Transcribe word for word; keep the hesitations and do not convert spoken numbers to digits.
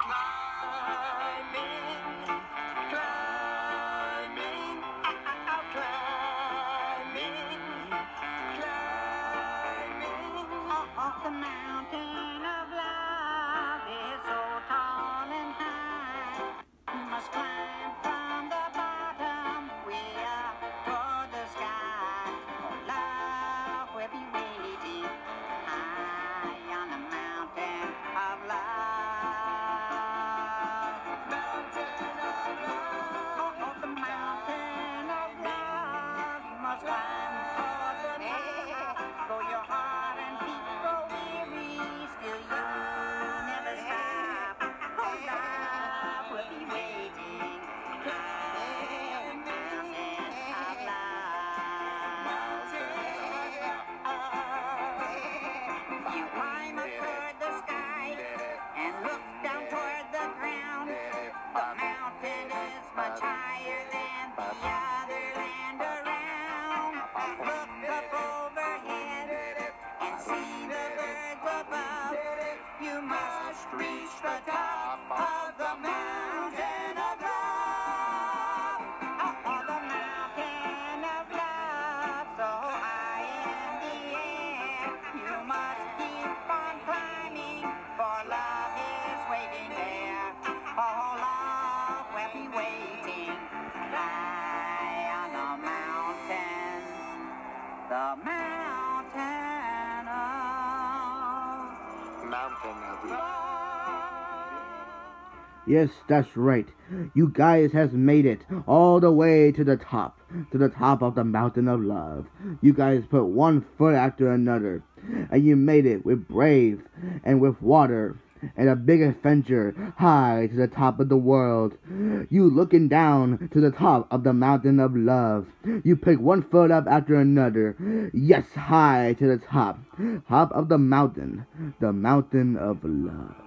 The mountain of love is so tall and high. You must climb from the bottom way up toward the sky. For love will be waiting high on the mountain of love. Mountain of love. Oh, oh, the mountain of love. You must climb toward the top. Though your heart and feet grow weary, still you never stop. For love will be waiting high on the mountain of love. You climb up toward the sky and look down toward the ground. The mountain is much higher than the other land around. Look up overhead and see the birds above. You must reach the top of the mountain of love. Oh, oh, the mountain of love, so high in the air. You must keep on climbing, for love is waiting there. Oh, love will be waiting high on the mountain, the mountain of Mountain of love. love. Yes, that's right. You guys has made it all the way to the top, to the top of the mountain of love. You guys put one foot after another, and you made it with brave and with water and a big adventure high to the top of the world. You looking down to the top of the mountain of love. You pick one foot up after another. Yes, high to the top, top of the mountain, the mountain of love.